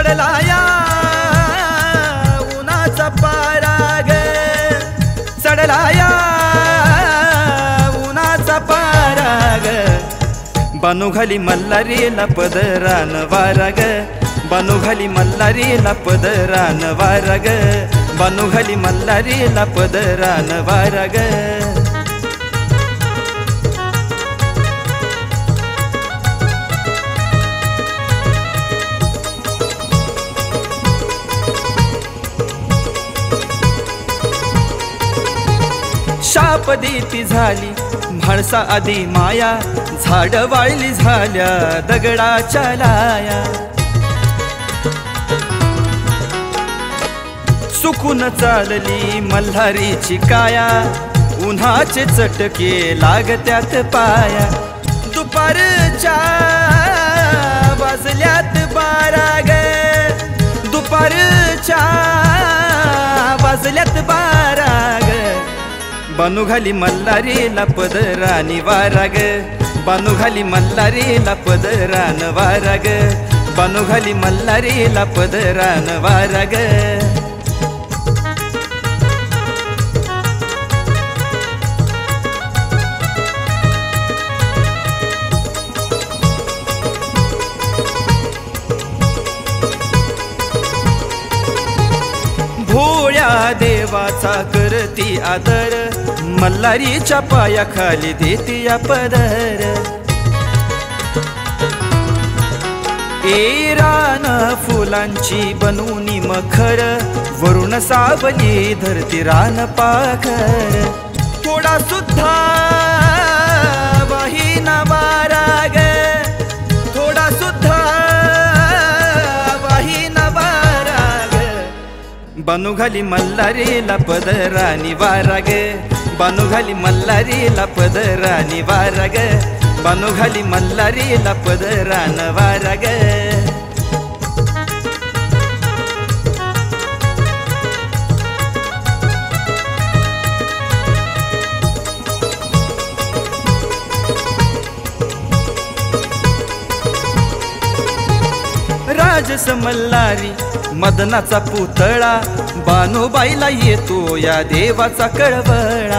चढलाया उन्हाचा पारा ग चढलाया उन्हाचा पारा ग बानू घाली मल्हारीला पदरान वारा ग बानू घाली मल्हारीला पदरान वारा ग बानू घाली मल्हारीला पदरान वारा ग शाप देती झाली म्हाळसा आधी माया झाड वाळली झाल्या दगडाच्या लाया सुकून चालली मल्हारीची काया उन्हाचे चटके लागत्यात पाया दुपारच्या वाजल्यात बारा ग दुपारच्या वाजल्यात बारा ग बानू घाली मल्हारीला पदरानी वारा ग बानू घाली मल्हारीला पदरान वारा ग बानू घाली मल्हारीला पदरान वारा ग भोळ्या देवाचा करती आदर मल्हारीच्या पायाखाली देती या पदर ए रान फुलांची बनवूनी मखर वरुण सावली धरती रान पाखर थोडा सुद्धा वाहिना वारा ग थोडा सुद्धा वाहिना वारा ग बानू घाली मल्हारीला पदरानी वारा ग बानू घाली मल्हारीला पदरानी वारा ग बानू घाली मल्हारीला पदरान वारा ग राजस मल्हारी मदनाचा पुतळा बानूबाईला येतो या देवाचा कळवळा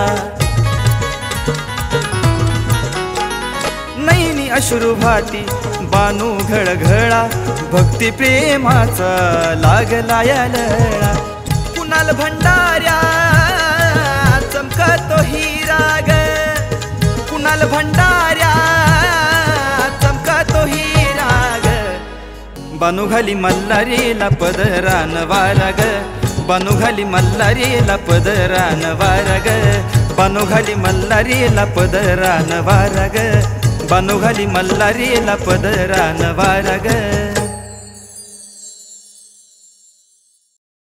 नैनी अश्रू भाती बानू घळघळा भक्ती प्रेमाचा लागला या लळा कुणाल भंडाऱ्या चमकतो हिरा ग कुणाल भंडाऱ्या चमकतो हिरा ग बानू घाली मल्हारीला पदरान वारा ग बानू घाली मल्हारीला पदरान वारा ग बानू घाली मल्हारीला पदरान वारा ग बानू घाली मल्हारीला पदरान वारा ग